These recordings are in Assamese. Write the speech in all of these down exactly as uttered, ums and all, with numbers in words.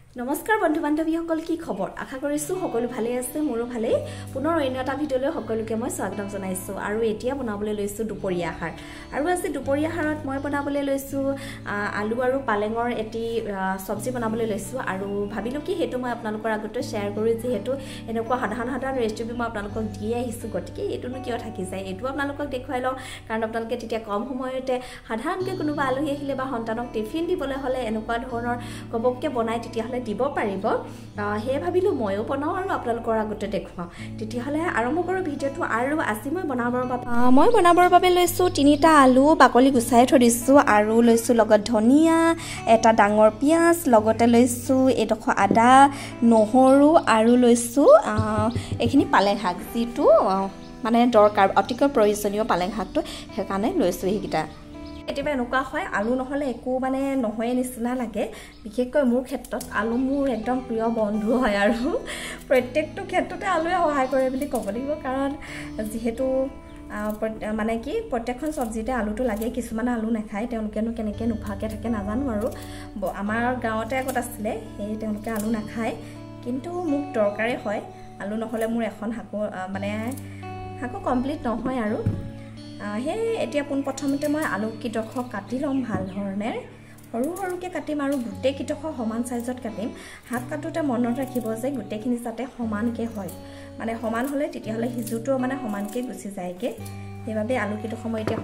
নমস্কাৰ বন্ধু বান্ধৱীসকল কি খবৰ আশা কৰিছো সকলো ভালে আছে মোৰো ভালে পুনৰ অন্য এটা ভিডিঅলৈ সকলোকে মই স্বাগতম জনাইছো আৰু এতিয়া বনাবলৈ লৈছো দুপৰীয়া আহাৰ আৰু আজি দুপৰীয়া আহাৰত মই বনাবলৈ লৈছো আলু আৰু পালেঙৰ এটি সবজি বনাবলৈ লৈছো আৰু ভাবিলো কি হেতু মই আপোনালোকৰ আগতে শেয়াৰ কৰি যে হেতু এনেকুৱা সাধাৰণ সাধাৰণ ৰেচিপি মই আপোনালোকক দি আহিছো গতিকে এটুনো কিয় থাকি যায় এটু আপোনালোকক দেখুৱাই লওঁ কাৰণ আপোনালোকে তেতিয়া কম সময়তে সাধাৰণকৈ কোনোবা আলহী আহিলে বা সন্তানক টিফিন দিবলৈ হলে এনেকুৱা ধৰণৰ কবককে বনাই তেতিয়া হলে দিব পাৰিব হে ভাবিলো ময়ো বনাও আৰু আপোনালোকৰ আগতে দেখুৱাও তেতিয়া হলে আৰম্ভ কৰো ভিডিঅটো আৰু আজি মই বনাবৰ বাবে মই বনাবৰ বাবে লৈছো তিনিটা আলু বাকলি গুছাই থৈ দিছো আৰু লৈছো লগত ধনিয়া এটা ডাঙৰ পিয়াজ লগতে লৈছো এডখ আদা নহৰু আৰু লৈছো এখিনি পালেং শাক যিটো মানে দৰকাৰ অতিকৈ প্ৰয়োজনীয় পালেং শাকটো হেকানে লৈছো এইকিটা এটিবা এনেকুৱা হয় আলু নহলে একো মানে নহয় নিচিনা লাগে বিশেষকৈ মোৰ ক্ষেত্ৰত আলু মোৰ একদম প্ৰিয় বন্ধু হয় আৰু প্ৰত্যেকটো ক্ষেত্ৰতে আলুৱে সহায় কৰে বুলি ক'ব লাগিব কাৰণ যেহেতু মানে কি প্ৰত্যেকখন সবজিতে আলুটো লাগে কিছুমান আলু নাখায় তেওঁলোকেনো কেনেকৈ নোখাকে থাকে নাজানো আৰু আমাৰ গাঁৱতে আগত আছিলে সেই তেওঁলোকে আলু নাখায় কিন্তু মোক দৰকাৰে হয় আলু নহলে মোৰ এখন হাকো মানে হাকো কমপ্লিট নহয় আৰু হে এতিয়া পোন প্ৰথমতে মই আলু কিডখ কাটি লম ভাল ধৰণে সৰু সৰুকে কাটিম আৰু গুটে কিডখ সমান সাইজত কাটিম হাত কাটোতে মনত ৰাখিব যে গুটেখিনি যাতে সমানকে হয় মানে সমান হলে তেতিয়া হলে হিজুটো মানে সমানকে গুছি যায়কে সেইভাবে আলু কিডখ মই এতিয়া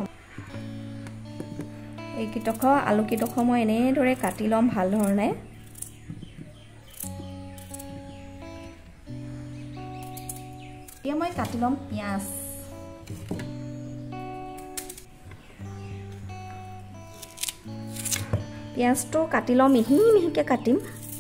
এই কিডখ আলু কিডখ মই এনে ধৰে কাটি লম ভাল ধৰণে এতিয়া মই কাটি লম পিয়াজ পিয়াজটো কাটি লম মিহি মিহিকে কাটিম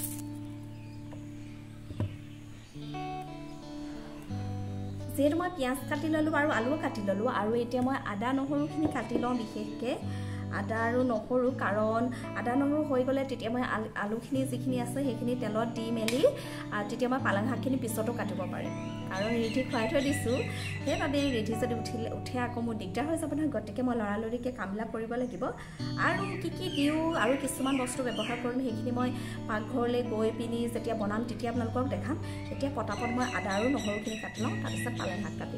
যেহেতু মই পিয়াজ কাটি ললো আৰু আলু কাটি ললো আৰু এতিয়া মই আদা নহৰুখিনি কাটি লওঁ বিশেষকে আদা আৰু নহৰু কাৰণ আদা নহৰু হৈ গলে তেতিয়া মই আলুখিনি যিখিনি আছে সেইখিনি তেলত দি মেলি তেতিয়া মই পালেং শাকখিনি পিছতো কাটিব পাৰিম কাৰণ ৰেডি খুৱাই থৈ দিছো সেইবাবে ৰেডি যদি উঠিলে উঠে আকৌ মোৰ দিগদাৰ হৈ যাব নহয় গতিকে মই লৰালৰিকে কামবিলাক কৰিব লাগিব আৰু কি কি দিওঁ আৰু কিছুমান বস্তু ব্যৱহাৰ কৰিম সেইখিনি মই পাকঘৰলৈ গৈ পিনি যেতিয়া বনাম তেতিয়া আপোনালোকক দেখাম এতিয়া পটাপট মই আদা আৰু নহৰুখিনি কাটি লওঁ তাৰপিছত পালেং শাক কাটিম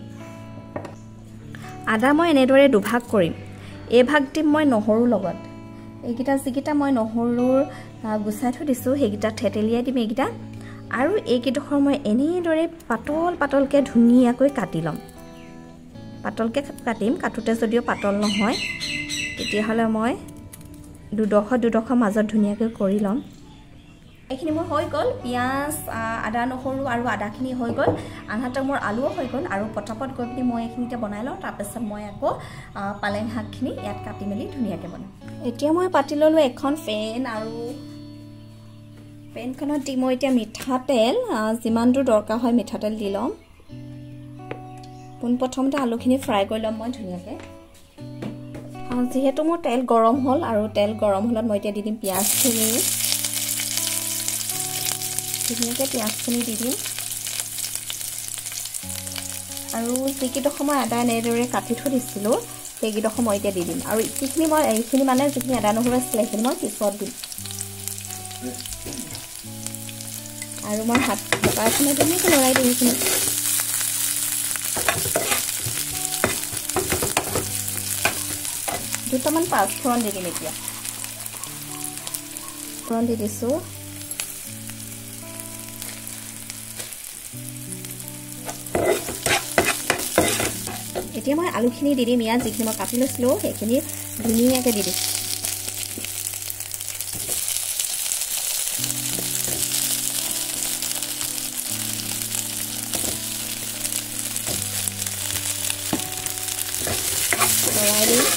আদা মই এনেদৰে দুভাগ কৰিম এই ভাগ দিম মই নহৰুৰ লগত এইকিটা যিকিটা মই নহৰুৰ গুছাই থৈ দিছো সেইকিটা থেতেলিয়াই দিম এইকিটা আৰু এইকিডখৰ মই এনেদৰে পাতল পাতলকে ধুনীয়াকৈ কাটি লম পাতলকে কাটিম কাটোতে যদিও পাতল নহয় তেতিয়াহলে মই দুডখ দুডখ মাজত ধুনীয়াকৈ কৰি লম এইখিনি মোৰ হৈ গল পিয়াজ আদা নহৰু আৰু আদাখিনি হৈ গল আনহাতে মোৰ আলুও হৈ গল আৰু পটাপট গৈ পিনি মই এইখিনিতে বনাই লওঁ তাৰপিছত মই আকৌ পালেং শাকখিনি ইয়াত কাটি মেলি ধুনীয়াকৈ বনাম এতিয়া মই পাতি ললো এখন পেন আৰু পেনখনত দি মই এতিয়া মিঠাতেল যিমানটো দৰকাৰ হয় মিঠাতেল দি লম পোন প্ৰথমতে আলুখিনি ফ্ৰাই কৰি লম মই ধুনীয়াকৈ যিহেতু মোৰ তেল গৰম হ'ল আৰু তেল গৰম হ'লত মই এতিয়া দি দিম পিয়াজখিনি ধুনীয়াকৈ পিয়াজখিনি দি দিম আৰু যিকেইডোখৰ মই আদা এনেদৰে কাটি থৈ দিছিলোঁ সেইকেইডোখৰ মই এতিয়া দি দিম আৰু যিখিনি মই এইখিনি মানে যিখিনি আদা নহৰু আছিলে সেইখিনি মই পিছত দিম আৰু মই হাত কটাৰখিনি ধুনীয়াকৈ লৰাই দিম এইখিনি দুটামান পাঁচফোৰণ দি দিম এতিয়া ফোৰণ দি দিছোঁ এতিয়া মই আলুখিনি দি দিম ইয়াত যিখিনি মই কাটি লৈছিলোঁ সেইখিনি ধুনীয়াকৈ দি দিম লৰাই দিম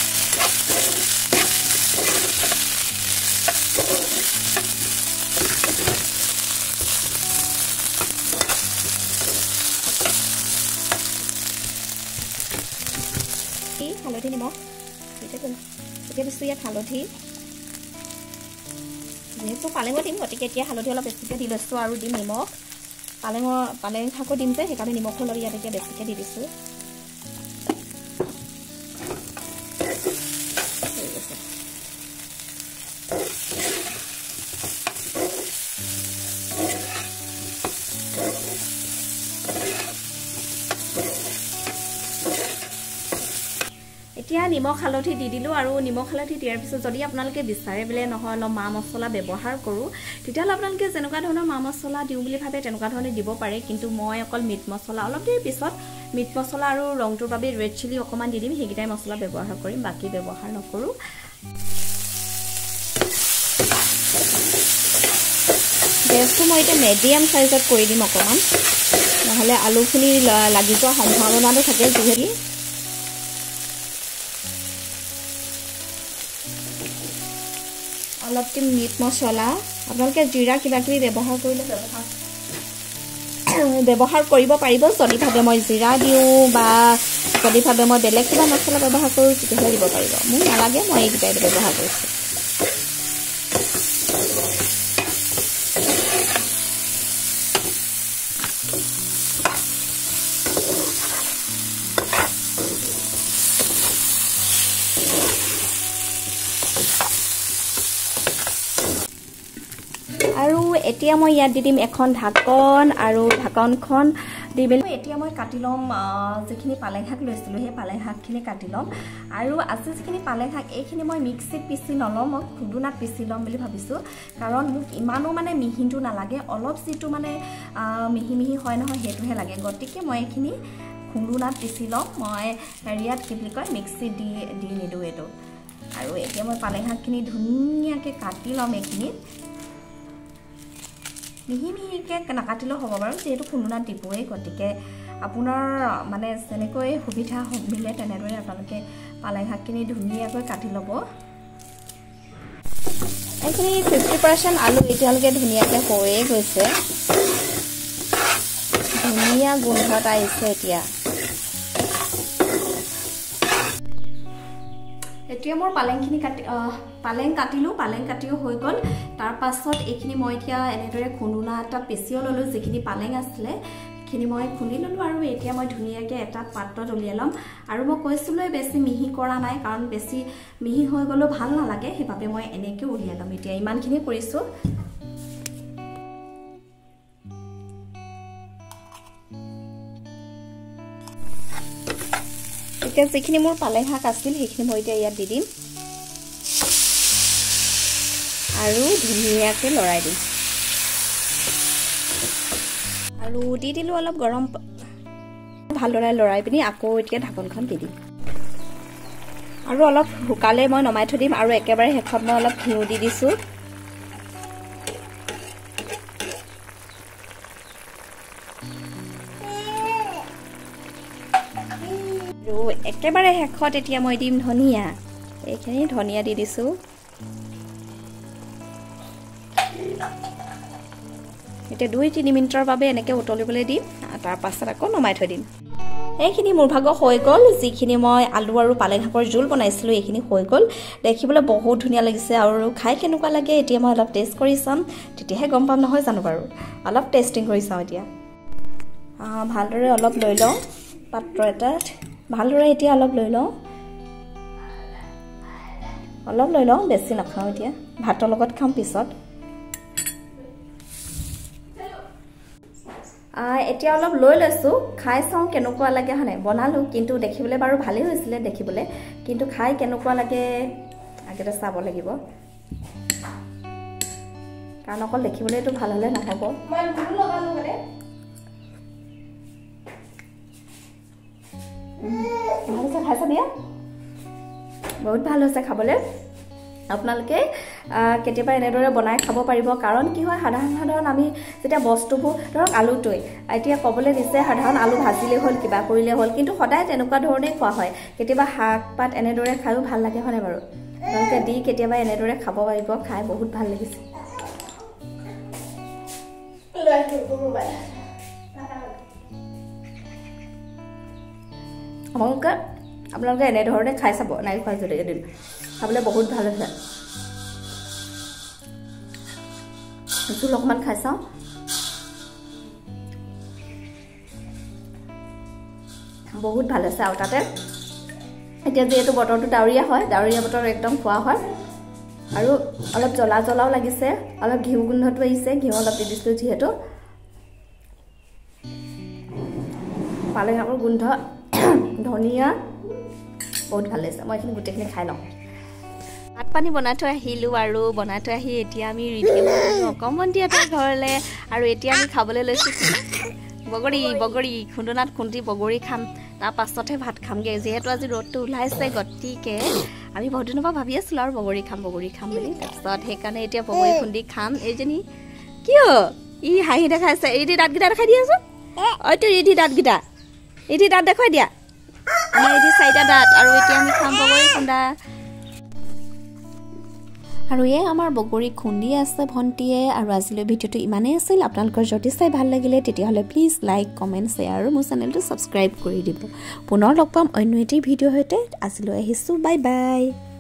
হালধি নিমখ এতিয়া দিছোঁ ইয়াত হালধি যিহেতু পালেঙো দিম গতিকে এতিয়া হালধি অলপ বেছিকৈ দি লৈছোঁ আৰু দিম নিমখ পালেঙৰ পালেং শাকো দিম যে সেইকাৰণে নিমখো অলপ ইয়াত এতিয়া বেছিকৈ দি দিছোঁ নিমখ হালধি দি দিলোঁ আৰু নিমখ হালধি দিয়াৰ পিছত যদি আপোনালোকে বিচাৰে বোলে নহয় অলপ মা মছলা ব্যৱহাৰ কৰোঁ তেতিয়াহ'লে আপোনালোকে যেনেকুৱা ধৰণৰ মা মছলা দিওঁ বুলি ভাবে তেনেকুৱা ধৰণে দিব পাৰে কিন্তু মই অকল মিট মছলা অলপ দেৰি পিছত মিট মছলা আৰু ৰংটোৰ বাবে ৰেড চিলি অকণমান দি দিম সেইকেইটাই মছলা ব্যৱহাৰ কৰিম বাকী ব্যৱহাৰ নকৰোঁ গেছটো মই এতিয়া মিডিয়াম সাইজত কৰি দিম অকণমান নহ'লে আলুখিনি লাগি যোৱাৰ সম্ভাৱনাটো থাকে যিহেতু অলপ দিম মিট মছলা আপোনালোকে জিৰা কিবা কিবি ব্যৱহাৰ কৰিলে ব্যৱহাৰ ব্যৱহাৰ কৰিব পাৰিব যদি ভাবে মই জিৰা দিওঁ বা যদি ভাবে মই বেলেগ কিবা মছলা ব্যৱহাৰ কৰোঁ তেতিয়াহ'লে দিব পাৰিব মোক নালাগে মই এইকেইটাই ব্যৱহাৰ কৰিছোঁ আৰু এতিয়া মই ইয়াত দি দিম এখন ঢাকন আৰু ঢাকনখন দি মেলি এতিয়া মই কাটি ল'ম যিখিনি পালেং শাক লৈছিলোঁ সেই পালেং শাকখিনি কাটি ল'ম আৰু আছে যিখিনি পালেং শাক এইখিনি মই মিক্সিত পিচি নলওঁ মই খুন্দুনাত পিচি ল'ম বুলি ভাবিছোঁ কাৰণ মোক ইমানো মানে মিহিটো নালাগে অলপ যিটো মানে মিহি মিহি হয় নহয় সেইটোহে লাগে গতিকে মই এইখিনি খুন্দুনাত পিচি ল'ম মই হেৰিয়াত কি বুলি কয় মিক্সিত দি দি নিদিওঁ এইটো আৰু এতিয়া মই পালেং শাকখিনি ধুনীয়াকৈ কাটি ল'ম এইখিনি মিহি মিহিকৈ নাকাটিলেও হ'ব বাৰু যিহেতু খুন্দুনাত দিবই গতিকে আপোনাৰ মানে যেনেকৈ সুবিধা মিলে তেনেদৰে আপোনালোকে পালেং শাকখিনি ধুনীয়াকৈ কাটি ল'ব এইখিনি ফিফটি পাৰ্চেণ্ট আলু এতিয়ালৈকে ধুনীয়াকৈ হৈয়ে গৈছে ধুনীয়া গোন্ধ এটা আহিছে এতিয়া এতিয়া মোৰ পালেংখিনি কাটি পালেং কাটিলোঁ পালেং কাটিও হৈ গ'ল তাৰ পাছত এইখিনি মই এতিয়া এনেদৰে খুন্দুনা এটা পিচিও ল'লোঁ যিখিনি পালেং আছিলে সেইখিনি মই খুন্দি ল'লোঁ আৰু এতিয়া মই ধুনীয়াকৈ এটা পাত্ৰত উলিয়াই ল'ম আৰু মই কৈছিলোঁ বেছি মিহি কৰা নাই কাৰণ বেছি মিহি হৈ গ'লেও ভাল নালাগে সেইবাবে মই এনেকৈ উলিয়াই ল'ম এতিয়া ইমানখিনি কৰিছোঁ এতিয়া যিখিনি মোৰ পালেং শাক আছিল সেইখিনি মই এতিয়া ইয়াত দি দিম আৰু ধুনীয়াকৈ লৰাই দিম আৰু দি দিলোঁ অলপ গৰম ভালদৰে লৰাই পিনি আকৌ এতিয়া ঢাকনখন দি দিম আৰু অলপ শুকালে মই নমাই থৈ দিম আৰু একেবাৰে শেষত মই অলপ ঘিউ দি দিছোঁ আৰু একেবাৰে শেষত এতিয়া মই দিম ধনিয়া এইখিনি ধনিয়া দি দিছোঁ এতিয়া দুই তিনি মিনিটৰ বাবে এনেকৈ উতলিবলৈ দিম তাৰ পাছত আকৌ নমাই থৈ দিম এইখিনি মোৰ ভাগৰ হৈ গ'ল যিখিনি মই আলু আৰু পালেং শাকৰ জোল বনাইছিলোঁ এইখিনি হৈ গ'ল দেখিবলৈ বহুত ধুনীয়া লাগিছে আৰু খাই কেনেকুৱা লাগে এতিয়া মই অলপ টেষ্ট কৰি চাম তেতিয়াহে গম পাম নহয় জানো বাৰু অলপ টেষ্টিং কৰি চাওঁ এতিয়া ভালদৰে অলপ লৈ লওঁ পাত্ৰ এটাত ভালদৰে এতিয়া অলপ লৈ লওঁ অলপ লৈ লওঁ বেছি নাখাওঁ এতিয়া ভাতৰ লগত খাম পিছত এতিয়া অলপ লৈ লৈছোঁ খাই চাওঁ কেনেকুৱা লাগে হয়নে বনালোঁ কিন্তু দেখিবলৈ বাৰু ভালেই হৈছিলে দেখিবলৈ কিন্তু খাই কেনেকুৱা লাগে আগতে চাব লাগিব কাৰণ অকল দেখিবলৈতো ভাল হ'লে নহ'ব ভাল হৈছে খাইছে দিয়া বহুত ভাল হৈছে খাবলৈ আপোনালোকে কেতিয়াবা এনেদৰে বনাই খাব পাৰিব কাৰণ কি হয় সাধাৰণ সাধাৰণ আমি যেতিয়া বস্তুবোৰ ধৰক আলুটোৱে এতিয়া ক'বলৈ দিছে সাধাৰণ আলু ভাজিলে হ'ল কিবা কৰিলে হ'ল কিন্তু সদায় তেনেকুৱা ধৰণেই খোৱা হয় কেতিয়াবা শাক পাত এনেদৰে খায়ো ভাল লাগে হয়নে বাৰু আপোনালোকে দি কেতিয়াবা এনেদৰে খাব পাৰিব খাই বহুত ভাল লাগিছে আপোনালোকে আপোনালোকে এনেধৰণে খাই চাব নাই খোৱা যদি এদিন খাবলৈ বহুত ভাল হৈছে জোল অকণমান খাই চাওঁ বহুত ভাল হৈছে আৰু তাতে এতিয়া যিহেতু বতৰটো ডাৱৰীয়া হয় ডাৱৰীয়া বতৰ একদম খোৱা হয় আৰু অলপ জ্বলা জ্বলাও লাগিছে অলপ ঘিউ গোন্ধটো আহিছে ঘিউ অলপ দি দিছোঁ যিহেতু পালেং শাকৰ গোন্ধ ধনিয়া বহুত ভাল লাগিছে মই এইখিনি গোটেইখিনি খাই লওঁ ভাত পানী বনাই থৈ আহিলোঁ আৰু বনাই থৈ আহি এতিয়া আমি ৰিভিউ কৰিলোঁ অকণমান দিয়া তাৰ ঘৰলৈ আৰু এতিয়া আমি খাবলৈ লৈছোঁ বগৰী বগৰী খুন্দনাত খুন্দি বগৰী খাম তাৰ পাছতহে ভাত খামগৈ যিহেতু আজি ৰ'দটো ওলাইছে গতিকে আমি বহুত দিনৰ পৰা ভাবি আছিলোঁ আৰু বগৰী খাম বগৰী খাম বুলি তাৰপিছত সেইকাৰণে এতিয়া বগৰী খুন্দি খাম এইজনী কিয় ই হাঁহি দেখাইছে এইটি দাঁতকেইটা দেখাই দিয়াচোন অইতো এইটি দাঁতকেইটা এইটি দাঁত দেখুৱাই দিয়া আমাৰ এইটি চাৰিটা দাঁত আৰু এতিয়া আমি খাম বগৰী খুন্দা আৰু এই আমাৰ বগৰী খুন্দি আছে ভণ্টিয়ে আৰু আজিলৈ ভিডিঅ'টো ইমানেই আছিল আপোনালোকৰ যদি চাই ভাল লাগিলে তেতিয়াহ'লে প্লিজ লাইক কমেণ্ট শ্বেয়াৰ আৰু মোৰ চেনেলটো ছাবস্ক্ৰাইব কৰি দিব পুনৰ লগ পাম অন্য এটি ভিডিঅ'ৰ সৈতে আজিলৈ আহিছোঁ বাই বাই